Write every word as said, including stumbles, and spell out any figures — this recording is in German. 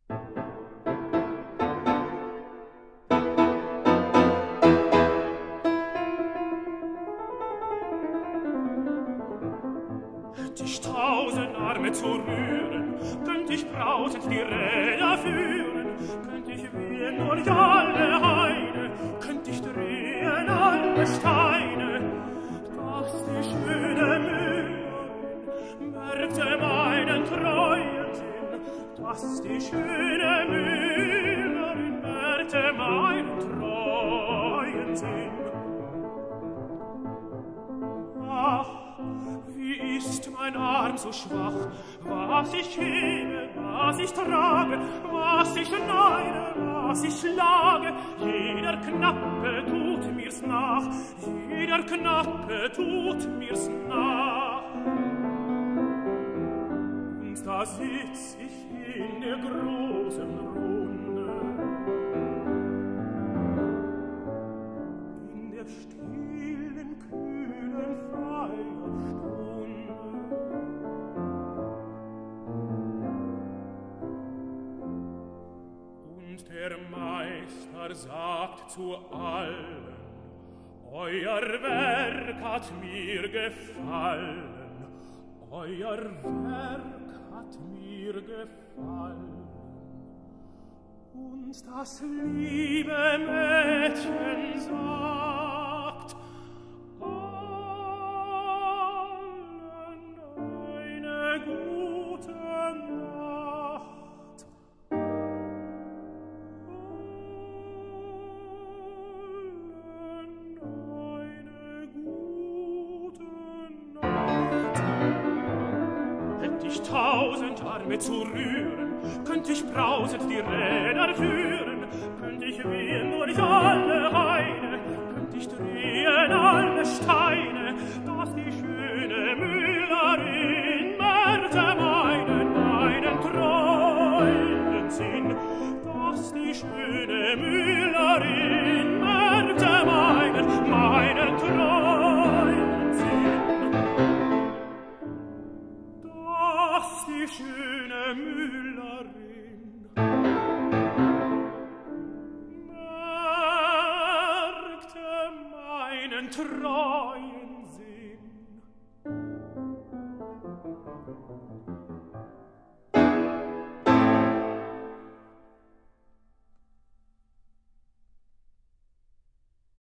Hätt ich tausend Arme zu rühren, könnt ich brausend die Räder führen, könnt ich wehen durch alle Haine, könnt ich drehen alle Steine, dass die schöne Müllerin merkte meinen treuen Sinn, dass die schöne Müllerin merkte meinen treuen Sinn. Ach, wie ist mein Arm so schwach, was ich hebe, was ich trage, was ich schneide, was ich schlage, jeder Knappe tut mir's nach, jeder Knappe tut mir's nach. Und da sitz ich in der großen Runde, in der stillen, kühlen Feierstunde. Und der Meister sagt zu allen: Euer Werk hat mir gefallen, euer Werk hat mir gefallen. Und das liebe Mädchen sagt allen eine gute Nacht. Allen eine gute Nacht. Hätt ich tausend Arme zu rühren, könnt ich brausend die Räder führen, könnt ich wehen durch alle Haine, könnt ich drehen alle Steine, dass die schöne Müllerin merkte meinen, meinen treuen Sinn, dass die schöne Müllerin merkte meinen, meinen treuen Sinn, dass die schöne Müllerin merkte meinen treuen